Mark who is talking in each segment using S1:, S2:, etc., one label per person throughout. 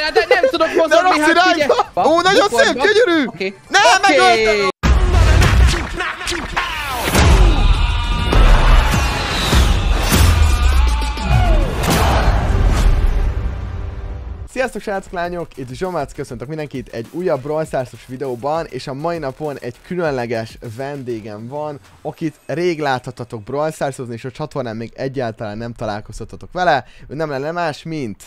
S1: de nem tudok mozogni, hát figyelj!
S2: Ó, nagyon szép, gyönyörű!
S1: Oké.
S2: Nem, megöltem! Sziasztok srácok, lányok! Itt Zsomác, köszöntök mindenkit egy újabb Brawl Stars-os videóban, és a mai napon egy különleges vendégem van, akit rég láthatatok Brawl Stars-ozni, és a csatornán még egyáltalán nem találkozhatatok vele. Ő nem lenne más, mint...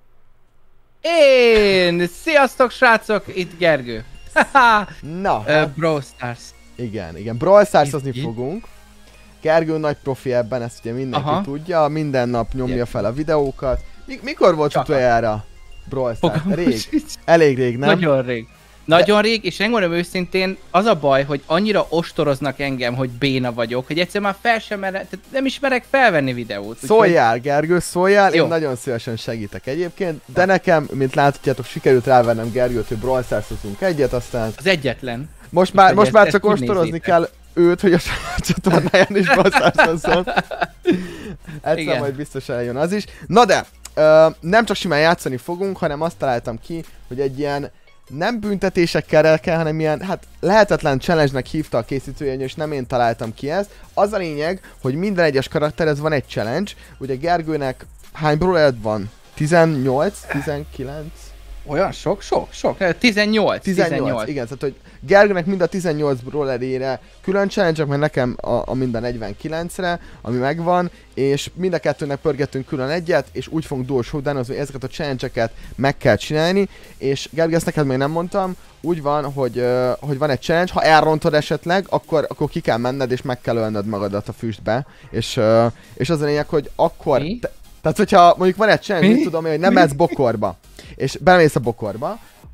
S1: Én! Sziasztok srácok, itt Gergő.
S2: Na,
S1: Brawl Stars.
S2: Igen, Brawl Stars-ozni fogunk. Gergő nagy profi ebben, ezt ugye mindenki tudja, minden nap nyomja fel a videókat. Mikor volt utoljára Brawl Stars? Rég. Elég rég, nem?
S1: Nagyon rég. Nagyon rég, és megmondom őszintén, az a baj, hogy annyira ostoroznak engem, hogy béna vagyok, hogy egyszer már fel sem merek, tehát nem is merek felvenni videót.
S2: Szóljál, Gergő, szóljál, én nagyon szívesen segítek egyébként, de nekem, mint láthatjátok, sikerült rávennem Gergőt, hogy Brawl Stars-ozunk egyet, aztán...
S1: Az egyetlen.
S2: Most már csak ostorozni kell őt, hogy a csatornáján is Brawl Stars-ozzon. Egyszer majd biztos eljön az is. Na de, nem csak simán játszani fogunk, hanem azt találtam ki, hogy egy ilyen nem büntetésekkel kell, hanem ilyen, hát lehetetlen challenge-nek hívta a készítője, és nem én találtam ki ezt. Az a lényeg, hogy minden egyes karakterhez van egy challenge. Ugye Gergőnek hány brawlered van? 18? 19?
S1: Olyan sok? 18.
S2: Igen, tehát hogy Gergőnek mind a 18 brawlerére külön challenge, mert nekem a mind a 49-re, ami megvan, és mind a kettőnek pörgetünk külön egyet, és úgy fogunk duo showdownozni, hogy ezeket a challenge-eket meg kell csinálni, és Gergő, ezt neked még nem mondtam, úgy van, hogy van egy challenge, ha elrontod esetleg, akkor ki kell menned, és meg kell ölnöd magadat a füstbe, és az a lényeg, hogy akkor... Tehát, hogyha mondjuk van egy challenge, mit tudom én, hogy nem mehetsz bokorba, és bemész a bokorba,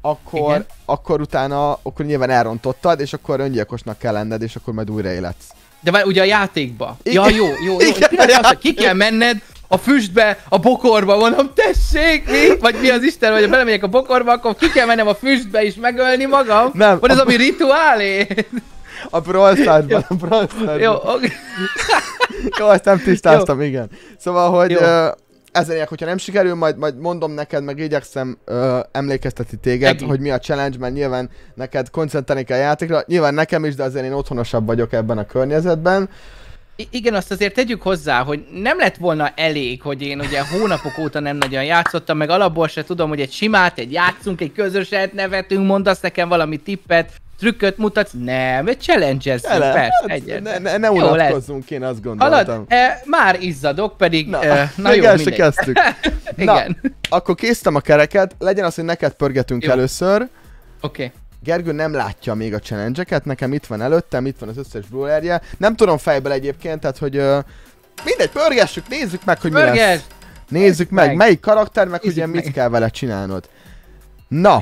S2: akkor utána akkor nyilván elrontottad, és akkor öngyilkosnak kell lenned, és akkor majd újra életsz.
S1: De várj, ugye a játékba.
S2: Igen.
S1: Ja, jó. Igen, ki kell menned a füstbe, a bokorba, mondom, tessék, mi? Vagy mi az Isten, hogy belemegyek a bokorba, akkor ki kell mennem a füstbe és megölni magam?
S2: Nem.
S1: Vagy ez ami rituálé?
S2: A Brawl Stars-ban, a Brawl Stars-ban.
S1: Jó, oké.
S2: Jó, ezt nem tisztáztam, igen. Szóval, hogy ezért, hogyha nem sikerül, majd mondom neked, meg igyekszem emlékeztetni téged, hogy mi a challenge, mert nyilván neked koncentrálni kell a játékra. Nyilván nekem is, de azért én otthonosabb vagyok ebben a környezetben.
S1: Igen, azt azért tegyük hozzá, hogy nem lett volna elég, hogy én ugye hónapok óta nem nagyon játszottam, meg alapból se tudom, hogy egy simát, egy játszunk, egy közöset nevetünk, mondasz nekem valami tippet, trükköt mutatsz, nem, egy challenge-ezzünk, persze, egyet.
S2: Ne unatkozzunk, én azt gondoltam.
S1: Már izzadok, pedig,
S2: na jó, mindegy. Kezdtük.
S1: Igen.
S2: Na, akkor készítem a kereket, legyen az, hogy neked pörgetünk először.
S1: Oké.
S2: Gergő nem látja még a challenge-eket, nekem itt van előttem, itt van az összes brawlerje. Nem tudom fejből egyébként, tehát hogy mindegy, pörgessük, nézzük meg, hogy mi lesz. Nézzük meg, melyik karakter, meg ugye mit kell vele csinálnod. Na,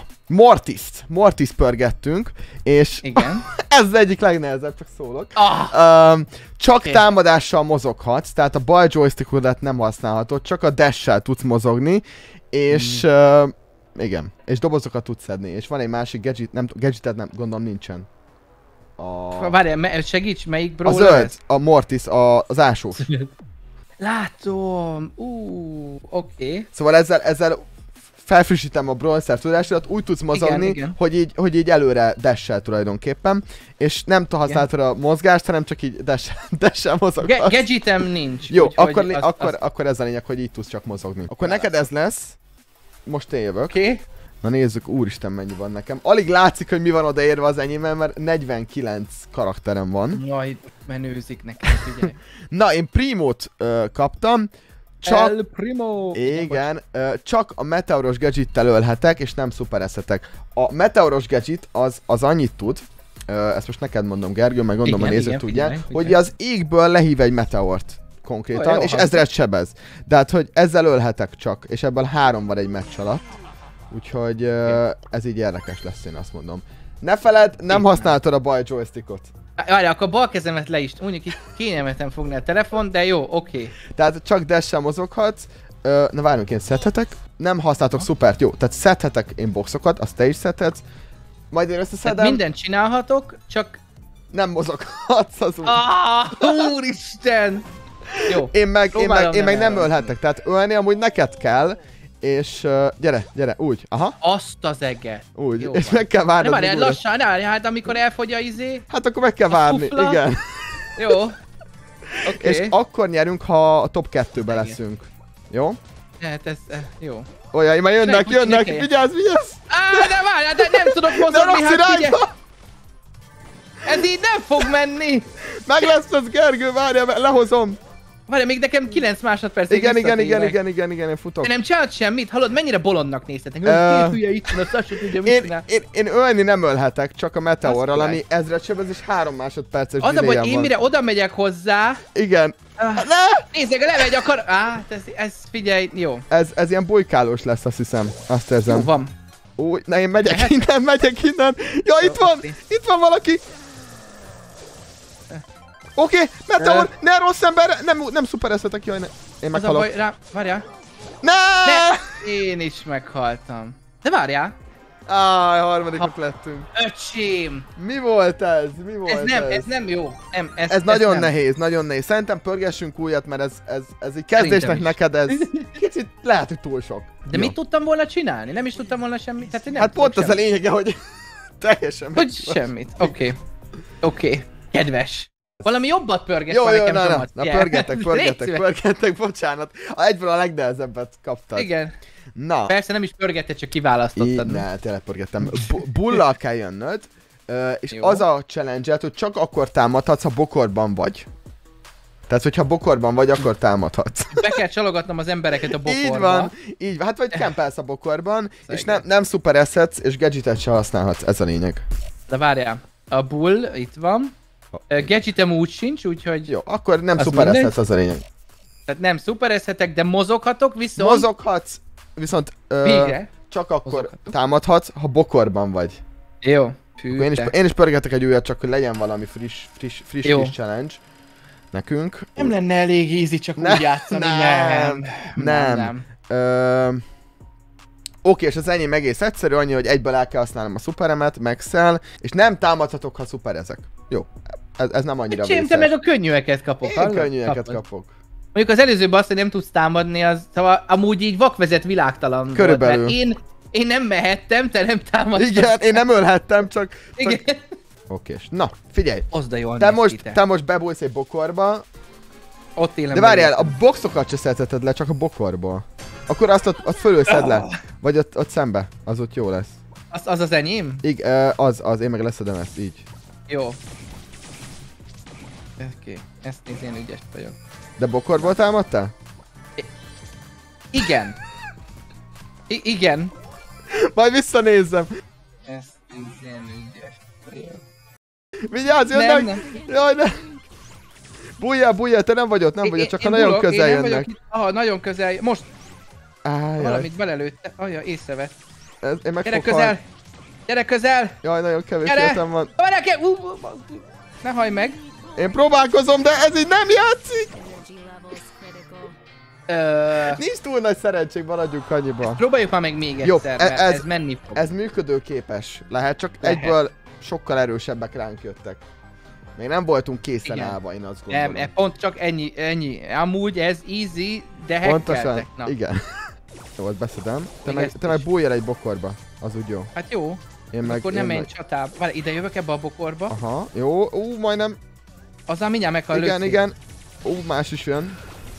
S2: Mortis pörgettünk, és
S1: igen.
S2: ez az egyik legnehezebb, csak szólok. Csak támadással mozoghatsz, tehát a bal joystickodat nem használhatod, csak a dash-sel tudsz mozogni, és igen, és dobozokat tudsz szedni, és van egy másik gadgeted nem, gondolom nincsen.
S1: Várjál, segíts, melyik brawler?
S2: A zöld, a Mortis, az ásós.
S1: Látom, oké.
S2: Szóval ezzel felfrissítem a Brawl Stars tudásodat, úgy tudsz mozogni,
S1: igen.
S2: Hogy így előre dash-sel tulajdonképpen, és nem használhatod a mozgást, hanem csak így dash-sel mozoghatsz.
S1: Gadgetem nincs.
S2: Jó, akkor ez a lényeg, hogy így tudsz csak mozogni. Akkor neked ez lesz, most én jövök.
S1: Oké.
S2: Na nézzük, úristen mennyi van nekem. Alig látszik, hogy mi van odaérve az enyémben, mert 49 karakterem van.
S1: Jaj, menőzik nekem, figyelj.
S2: Na, én Primót kaptam.
S1: El Primo!
S2: Igen, csak a meteoros gadgettel ölhetek, és nem szuperezhetek. A meteoros gadget az annyit tud, ezt most neked mondom, Gergő, meg gondolom a nézők tudják, hogy az égből lehív egy meteort konkrétan, és ezret sebez. De hát, hogy ezzel ölhetek csak, és ebből 3 van egy meccs alatt. Úgyhogy ez így érdekes lesz, én azt mondom. Ne feledd, nem használtad a bal joystickot.
S1: Várj, akkor bal kezemet le is, mondjuk itt kényelmeten fogni a telefon, de jó, oké.
S2: Tehát csak dash-sel mozoghatsz. Na várjunk, én szedhetek. Nem használtok szupert, jó. Tehát szedhetek én boxokat, azt te is szedhetsz. Majd én összeszedem.
S1: Tehát mindent csinálhatok, csak...
S2: Nem mozoghatsz az úgy.
S1: Úristen! Jó.
S2: Én meg nem ölhetek, tehát ölni amúgy neked kell. És gyere, úgy, aha.
S1: Azt az eget.
S2: Úgy,
S1: Jó
S2: és
S1: van.
S2: meg kell várni.
S1: Ne várjál, lassan, ne várjál, hát amikor elfogy a izé.
S2: Hát akkor meg kell várni,
S1: fufla.
S2: igen.
S1: Jó. Oké.
S2: És akkor nyerünk, ha a top 2-be leszünk. Jó?
S1: Hát ez, jó.
S2: Olyan, már jönnek,
S1: Ne
S2: vigyázz!
S1: De várjál, de nem tudok
S2: De
S1: mozogni,
S2: rossz
S1: hát figyelj.
S2: irányba!
S1: Ez így nem fog menni.
S2: Meg lesz ez, Gergő, várjál, lehozom!
S1: Várjál, még nekem 9 másodpercig
S2: Igen, én futok.
S1: De nem csinált semmit? Hallod, mennyire bolondnak néztetek? Két hülye itt van, azt se tudja, mit csinál.
S2: Én ölni nem ölhetek, csak a meteorral,
S1: Azt
S2: ami ezredsebezés 3 másodperces
S1: Az a baj,
S2: delayem
S1: én
S2: van.
S1: mire oda megyek hozzá...
S2: Igen.
S1: Nézzék, lemegy akar... ez figyelj, jó.
S2: Ez ilyen bujkálós lesz, azt hiszem. Azt érzem.
S1: Jó, van.
S2: Úgy, na én megyek innen. Ja, itt van valaki. Oké, meteor, ne rossz ember, nem szuperezhetek, jaj, ne. Én
S1: Az a
S2: meghalok.
S1: baj, várjál.
S2: Ne!
S1: Én is meghaltam. De várjál.
S2: Harmadikok lettünk.
S1: Öcsém!
S2: Mi volt ez?
S1: Ez nem jó.
S2: Ez nagyon nehéz. Szerintem pörgessünk újat, mert ez így kezdésnek neked ez kicsit lehet, hogy túl sok.
S1: De mit tudtam volna csinálni? Nem is tudtam volna semmit. Tehát, nem
S2: hát pont az a
S1: semmit.
S2: lényege, hogy teljesen
S1: Hogy semmit. Oké. Kedves. Valami jobbat pörgess
S2: jó,
S1: már nekem,
S2: na,
S1: Thomas.
S2: pörgettek, bocsánat. Egyből a legnehezebbet kaptad.
S1: Igen.
S2: Na.
S1: Persze nem is pörgetted, csak kiválasztottad.
S2: Ne, tényleg pörgettem. Bullal kell jönnöd, és
S1: Jó.
S2: az a challenge hogy csak akkor támadhatsz, ha bokorban vagy. Tehát, hogyha bokorban vagy, akkor támadhatsz.
S1: Be kell csalogatnom az embereket a bokorba.
S2: Így van. Hát vagy kempelsz a bokorban, és nem szuperezhetsz, és gadgetet se használhatsz. Ez a lényeg.
S1: De várjál. A bull itt van. Gadgetem úgy sincs, úgyhogy...
S2: Jó, akkor nem
S1: Az
S2: szuperezhetsz, az a lényeg.
S1: Tehát nem szuperezhetek, de mozoghatok, viszont...
S2: Mozoghatsz, viszont csak akkor támadhatsz, ha bokorban vagy.
S1: Jó.
S2: Én is pörgetek egy újat, csak hogy legyen valami friss challenge nekünk.
S1: Nem lenne elég easy csak úgy játszani. Nem.
S2: Oké, és az enyém egész egyszerű, annyi, hogy egyből el kell használnom a szuperemet, Maxel, és nem támadhatok, ha szuperezek. Jó, ez nem annyira vészes.
S1: Te meg a könnyűeket kapok.
S2: Én könnyűeket kapok.
S1: Mondjuk az előzőben azt, hogy nem tudsz támadni, az szóval amúgy így vakvezet világtalan
S2: körülbelül.
S1: Volt, én nem mehettem, te nem támadtál.
S2: Igen, én nem ölhettem, csak...
S1: Igen.
S2: Okés. Na, figyelj.
S1: Oszda jól
S2: te most bebújsz egy bokorba.
S1: Ott élem.
S2: De várjál, a boxokat se szedheted le, csak a bokorból. Akkor azt fölülszed le. Vagy ott szembe. Az ott jó lesz.
S1: Az az enyém?
S2: Igen, az. Én meg leszedem ezt, így.
S1: Jó. Oké. Ezt én ügyes vagyok.
S2: De bokorból támadtál?
S1: Igen. Igen.
S2: Majd visszanézzem.
S1: Ezt én ügyes vagyok.
S2: Vigyázz, jönnek! Nem. Jaj, ne! Bújjál, te nem vagy ott, csak ha nagyon közel jönnek.
S1: Nagyon közel, most
S2: Ájjaj.
S1: Valamit belelőtte, észrevett.
S2: Én meg
S1: Gyere közel! Gyere közel!
S2: Jaj, nagyon kevés életem van.
S1: Ne hajj meg!
S2: Én próbálkozom, de ez így nem játszik! Nincs túl nagy szerencség, maradjunk annyiban.
S1: Próbáljuk már meg még egyszer, mert ez menni fog.
S2: Ez működőképes lehet, csak egyből sokkal erősebbek ránk jöttek. Még nem voltunk készen állva, én azt gondolom.
S1: Nem, pont csak ennyi. Amúgy ez easy, de hackeltek.
S2: Pontosan, igen. Jó, azt beszedem. Te meg bújjál egy bokorba, az úgy jó.
S1: Hát jó. Akkor nem menj csatába. Várj, ide jövök ebbe a bokorba.
S2: Aha, jó, majdnem.
S1: Azzal mindjárt meghal lőszik.
S2: Igen. Más is jön.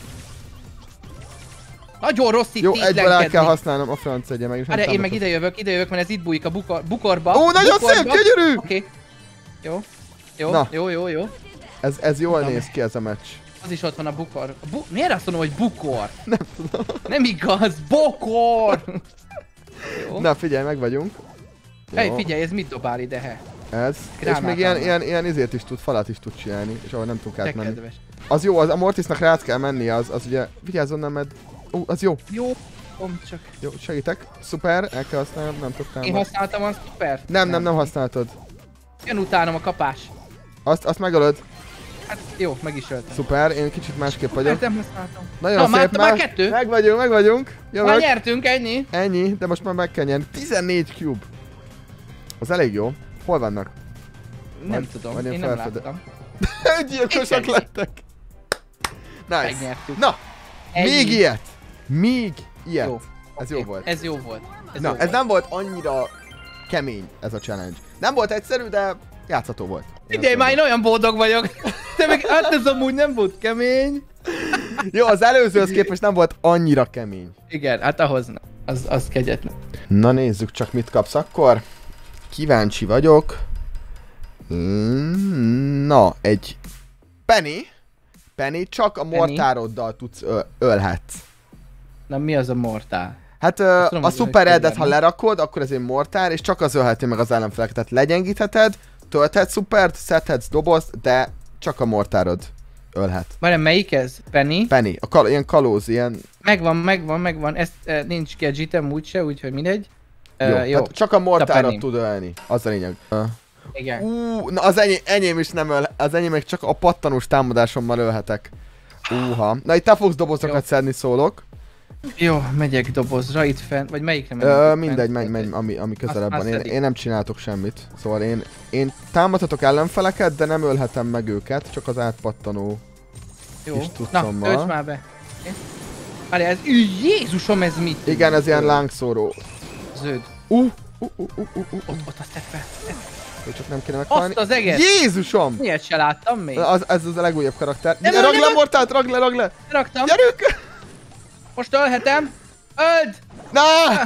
S1: Nagyon rossz itt
S2: jó, egyből el kell használnom a franc egye meg.
S1: Várj, én meg ide jövök, mert ez itt bújik a bukorba.
S2: Nagyon szép, gyönyörű!
S1: Oké. Jó. Jó.
S2: Ez jól néz ki ez a meccs.
S1: Az is ott van a bukor. Miért azt mondom, hogy bukor?
S2: Nem tudom.
S1: Nem igaz, bokor!
S2: Na figyelj, meg vagyunk.
S1: Hey, figyelj, ez mit dobál ide, he?
S2: Ez. És még ilyen izért is tud, falat is tud csinálni, és ahol nem tudunk átmenni.
S1: Kedves.
S2: Az jó, a Mortisnak rá kell menni, az ugye, vigyázz onnan, mert... az jó.
S1: Jó, csak.
S2: Jó, segítek. Szuper, el kell használnom, nem tudtam.
S1: Én használtam a szupert?
S2: Nem használtad.
S1: Jön utánom a kapás.
S2: Azt megölöd.
S1: Hát jó, meg is öltem.
S2: Szuper, én kicsit másképp vagyok.
S1: Nem használtam.
S2: Nagyon szép
S1: már 2.
S2: Meg vagyunk. Jövök.
S1: Már nyertünk, ennyi.
S2: Ennyi, de most már meg kell nyerni. 14 cube. Az elég jó. Hol vannak?
S1: Nem tudom, én nem láttam.
S2: Gyilkosak lettek. Nice.
S1: Megnyertük.
S2: Na, még ilyet. Jó. Ez jó volt.
S1: Ez jó volt.
S2: Na, ez nem volt annyira kemény ez a challenge. Nem volt egyszerű, de játszható volt.
S1: Idej már én olyan boldog vagyok. Te meg, hát ez amúgy nem volt kemény.
S2: Jó, az előzőhöz képest nem volt annyira kemény.
S1: Igen, hát ahhoz nem. Az kegyetlen.
S2: Na nézzük csak mit kapsz akkor. Kíváncsi vagyok. Na, egy Penny, csak a mortároddal tudsz ölhetsz.
S1: Na mi az a mortál?
S2: Hát a Super Red-et, ha lerakod, akkor ez egy mortár, és csak az ölheti meg az ellenfeleket. Tehát legyengítheted, tölthetsz szupert, szedhetsz dobozt, de csak a mortárod ölhet.
S1: Várjál, melyik ez? Penny?
S2: Penny, ilyen kalóz, ilyen...
S1: Megvan. Ezt nincs gadgetem úgyse, úgyhogy mindegy. Jó.
S2: Hát csak a mortárat tud ölni, az a lényeg.
S1: Igen.
S2: Na az enyém is nem öl, az enyémek csak a pattanós támadásommal ölhetek. Na itt te fogsz dobozokat szedni, szólok.
S1: Jó, megyek dobozra itt fenn, vagy melyikre megyek?
S2: Mindegy, menj, ami közelebb van. Én nem csináltok semmit. Szóval én támadhatok ellenfeleket, de nem ölhetem meg őket, csak az átpattanó
S1: jó.
S2: Kis tucommal.
S1: Na, töltsd már be. Várjál, ez... Jézusom, ez mit?
S2: Igen, ez ilyen lángszóró.
S1: Zöld. Ott azt tett fel.
S2: Csak nem kéne meghalni.
S1: Azt az eget!
S2: Jézusom!
S1: Miért se láttam még?
S2: Ez az a legújabb karakter. Ragd le mortát, ragd le!
S1: Raktam.
S2: Gyerünk!
S1: Most ölhetem. Öld!
S2: Na!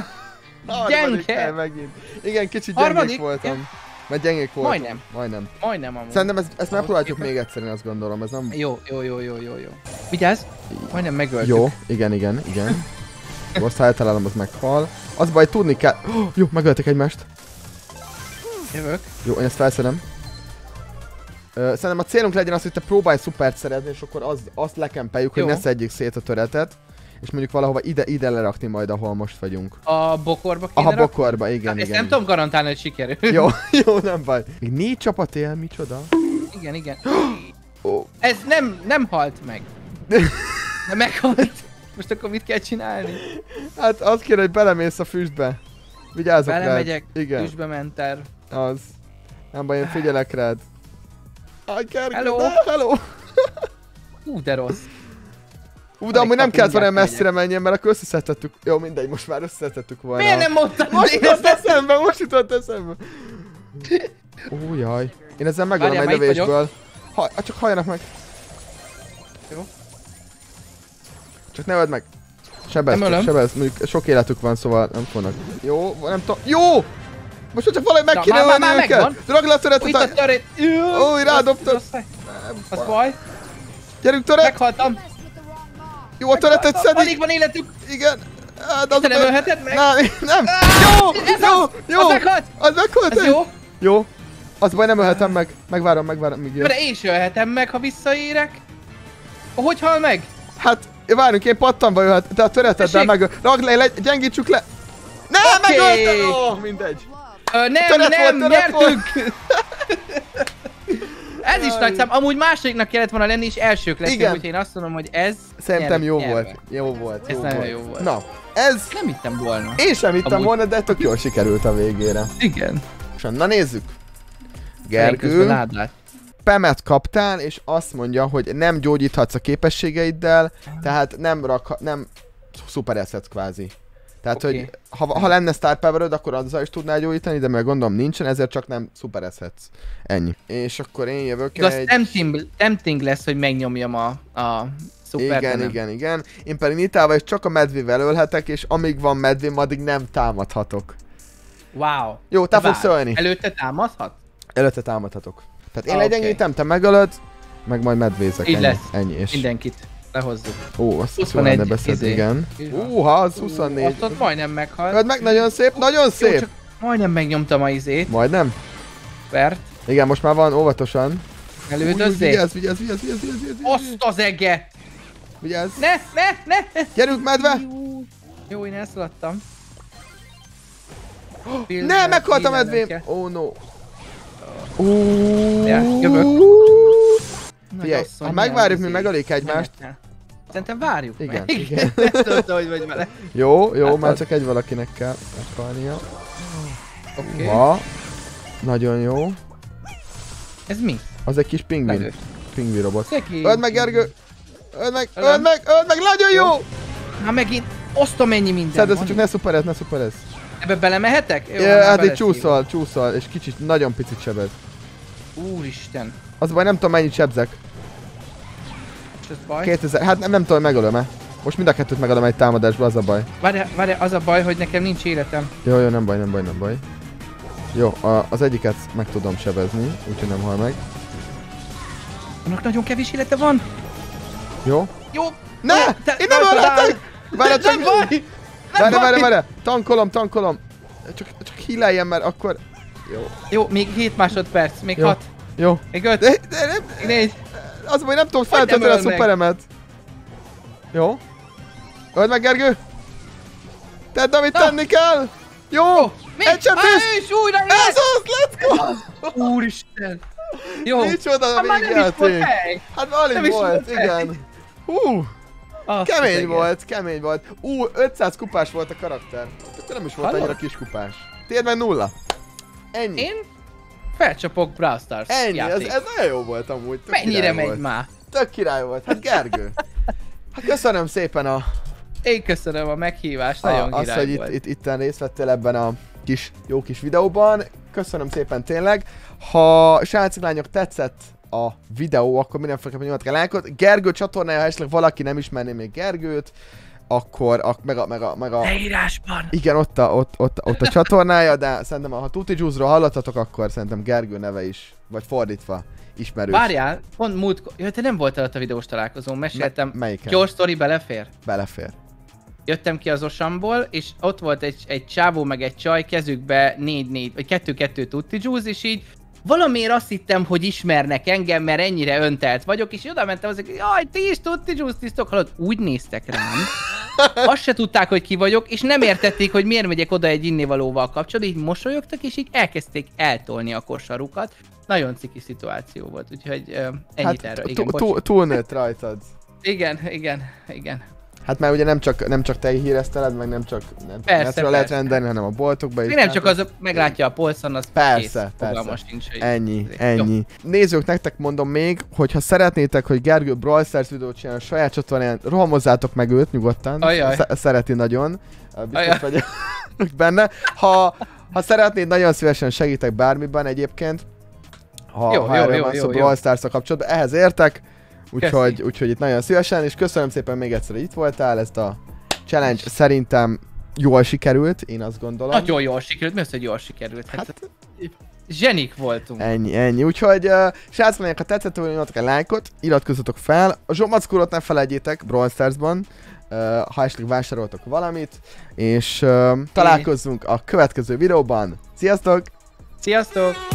S1: Gyenge!
S2: Megint. Igen, kicsit gyengék voltam. Mert gyengék voltam.
S1: Majdnem amúgy.
S2: Szerintem ezt megpróbáljuk még egyszer, én azt gondolom, ez nem...
S1: Jó. Vigyázz! Majdnem megöltük.
S2: Jó, igen. Jó, azt ha eltalálom, az meghal. Az baj, tudni kell... Jó, megöltek egymást.
S1: Jövök.
S2: Jó, én ezt felszedem. Szerintem a célunk legyen az, hogy te próbálj szupert szerezni, és akkor azt lekempeljük, hogy ne szedjük szét a töretet. És mondjuk valahova ide lerakni majd, ahol most vagyunk.
S1: A bokorba kéne rakni?
S2: Bokorba, igen.
S1: Ezt nem tudom garantálni, hogy sikerül.
S2: Jó, nem baj. Még 4 csapat él, micsoda?
S1: Igen. Ez nem halt meg. De meghalt. Most akkor mit kell csinálni?
S2: Hát azt kéne, hogy belemész a füstbe. Vigyázzak rád.
S1: Belemegyek, füstbe menter.
S2: Az. Nem baj, én figyelek rád.
S1: Hello!
S2: Hello!
S1: De rossz.
S2: De amúgy nem kellett volna messzire menjen, mert akkor összeszedtettük. Jó, mindegy, most már összeszedtettük volna.
S1: Miért nem mondtad?
S2: Most jutott eszembe! Ó, jaj. Én ezzel megölöm egy lövésből. Csak halljanak meg.
S1: Jó.
S2: Csak ne öld meg. Sebezd, mondjuk sok életük van, szóval nem fognak. Jó, nem tudom. Jó! Most csak valahogy meg kéne ölni őket! Ragd le a töretet!
S1: Itt a töret!
S2: Ó, rádobtad!
S1: Az baj!
S2: Gyerünk, töret!
S1: Meghaltam!
S2: Jó, a töretet szedik!
S1: Alig van életük!
S2: Igen!
S1: Te nem ölheted meg?
S2: Nem! Jó!
S1: Az meghalt!
S2: Az meghalt!
S1: Ez jó!
S2: Jó! Az baj, nem ölhetem meg. Megvárom, míg jön.
S1: De én sem ölhetem meg, ha visszaérek. Hogy hal meg?
S2: Hát, várjunk, én pattanba jöhet, de a töreteddel megöl. Ragd le, gyengítsük le! Nem, megöltem! Mindegy.
S1: Nem, nyertünk! Ez is nagy szám. Amúgy másodiknak kellett volna lenni, és elsők leszünk, úgyhogy én azt mondom, hogy ez...
S2: Szerintem jó volt.
S1: Ez nagyon jó volt.
S2: Na, ez...
S1: Nem hittem volna.
S2: Én sem hittem volna, de tök jól sikerült a végére.
S1: Igen.
S2: Na nézzük. Gergő, Pemet kaptál, és azt mondja, hogy nem gyógyíthatsz a képességeiddel, tehát nem szuperezhetsz kvázi. Tehát, hogy ha lenne Star Power-öd, akkor azzal is tudnál gyógyítani, de meg gondolom nincsen, ezért csak nem szuperezhetsz. Ennyi. És akkor én jövök
S1: tempting lesz, hogy megnyomjam a szupert.
S2: Igen. Én pedig Nitával is csak a medvével ölhetek, és amíg van medvém, addig nem támadhatok.
S1: Wow.
S2: Jó, te fogsz ölni.
S1: Előtte támadhat?
S2: Előtte támadhatok. Tehát én legyengítem, te megölöd, meg majd medvézek.
S1: Így lesz.
S2: Ennyi. És...
S1: Mindenkit. Lehozzuk.
S2: Ó, azt jól lenne beszélni, igen. Az 24.
S1: Azt ott majdnem meghalt.
S2: Öld meg, nagyon szép, nagyon szép!
S1: Jó, csak majdnem megnyomtam a izét.
S2: Majdnem?
S1: Vert.
S2: Igen, most már van, óvatosan.
S1: Elődözzék.
S2: Vigyázz.
S1: Azt az eget!
S2: Vigyázz.
S1: Ne!
S2: Gyerünk, medve!
S1: Jó, én elszaladtam.
S2: Ne, meghalt a medvém! Oh no.
S1: Jövök.
S2: Figyelj, ha megvárjuk, mi megölik egymást.
S1: Szerintem várjuk
S2: igen,
S1: meg.
S2: Igen.
S1: Ezt tudta, hogy vagy vele.
S2: Jó, már csak egy valakinek kell meghalnia.
S1: Oké.
S2: Nagyon jó.
S1: Ez mi?
S2: Az egy kis pingvin. Pingvin robot.
S1: Szeki.
S2: Öld meg, Gergő! Öld meg, nagyon jó!
S1: Hát megint. Osztom mennyi minden
S2: Szedd
S1: van.
S2: össze, csak ne szuperez, ne szuperez.
S1: Ebbe belemehetek? Jó,
S2: Ja, hát itt
S1: beleszívom.
S2: csúszol, és kicsit, nagyon picit sebez.
S1: Úristen.
S2: Az baj, nem tudom mennyit sebzek.
S1: És ez baj?
S2: 2000, hát nem tudom, hogy megölöm-e. Most mind a kettőt megölöm egy támadásból, az a baj.
S1: Várj, az a baj, hogy nekem nincs életem.
S2: Jó, nem baj. Jó, az egyiket meg tudom sebezni, úgyhogy nem hal meg.
S1: Annak nagyon kevés élete van.
S2: Jó?
S1: Jó.
S2: Ne! Én nem ölhetek! Várj, csak... Várj! Tankolom! Csak healeljen, mert akkor... Jó.
S1: Jó, még 7 másodperc, még
S2: Jó.
S1: 6,
S2: Jó.
S1: még 5,
S2: De
S1: még 4.
S2: az baj, nem tudom
S1: nem
S2: feltölteni a
S1: öl meg?
S2: szuperemet. Jó. Öld meg, Gergő! Tedd, amit tenni kell! Jó!
S1: Mi?
S2: Egy csapés!
S1: És újra
S2: Ez az, let's go!
S1: Úristen. Jó.
S2: Micsoda a
S1: Hát már nem is volt
S2: végjáték!
S1: hely.
S2: Hát
S1: Nem
S2: alig
S1: is
S2: volt,
S1: volt hely.
S2: igen. Hú,
S1: Azt
S2: kemény
S1: igen.
S2: volt. 500 kupás volt a karakter. Akkor nem is volt
S1: Hallod?
S2: annyira kis kupás. Tiéd meg 0. Ennyi.
S1: Én felcsapok Brawl Stars
S2: Ennyi,
S1: játék.
S2: ez nagyon jó volt amúgy. Tök
S1: Mennyire
S2: király
S1: megy
S2: volt.
S1: már?
S2: Tök király volt. Hát Gergő. Hát köszönöm szépen
S1: Én köszönöm a meghívást, nagyon
S2: azt,
S1: király
S2: hogy
S1: volt.
S2: itten részt vettél ebben a jó kis videóban. Köszönöm szépen tényleg. Ha srácok, lányok tetszett a videó, akkor mindenféleképpen nyomjatok el lájkot. Gergő csatornája, ha esetleg valaki nem ismerné még Gergőt, akkor meg a
S1: Leírásban.
S2: igen, ott a csatornája, de szerintem ha Tutti Juice-ról hallottatok, akkor szerintem Gergő neve is, vagy fordítva, ismerős.
S1: Várjál, pont múltkor... Ja, te nem voltál ott a videós találkozón, meséltem.
S2: Melyiken?
S1: Gyors sztori belefér?
S2: Belefér.
S1: Jöttem ki az osamból, és ott volt egy csávó meg egy csaj, kezükbe 4-4, vagy 2-2 Tutti Juice, és így valamiért azt hittem, hogy ismernek engem, mert ennyire öntelt vagyok, és oda mentem azok, hogy jaj, ti is Tutti Juice tisztok, hallod, úgy néztek rám. Azt se tudták, hogy ki vagyok, és nem értették, hogy miért megyek oda egy innivalóval kapcsolatban, így mosolyogtak, és így elkezdték eltolni a kosarukat. Nagyon ciki szituáció volt, úgyhogy ennyit erről. Igen, bocs.
S2: Túlnőtt rajtad.
S1: Igen.
S2: Hát már ugye nem csak te hírezteled, meg nem csak
S1: Persze,
S2: lehet
S1: persze.
S2: rendelni, hanem a boltokba is.
S1: Még nem csak az, meglátja a polcon, az
S2: Persze.
S1: fogalmas nincs, hogy...
S2: Ennyi. Nézzük, nektek mondom még, hogy ha szeretnétek, hogy Gergő Brawl Stars videót csinál a saját csatornán, rohamozzátok meg őt nyugodtan.
S1: Ajaj.
S2: Szereti nagyon. Biztos
S1: Ajaj.
S2: vagyok benne. Ha szeretnéd, nagyon szívesen segítek bármiben egyébként. Ha erről van szó Brawl Stars-a kapcsolatban, ehhez értek. Úgyhogy itt nagyon szívesen, és köszönöm szépen még egyszer, hogy itt voltál, ezt a challenge szerintem jól sikerült, én azt gondolom.
S1: Nagyon jól sikerült, mi az, hogy jól sikerült? Hát zsenik voltunk.
S2: Ennyi. Úgyhogy srácok, ha tetszett, hogy nyomjatok egy lájkot, iratkozzatok fel. A zsomackódot ne felejtjétek Brawl Stars-ban, ha esetleg vásároltok valamit, és találkozzunk a következő videóban. Sziasztok!
S1: Sziasztok!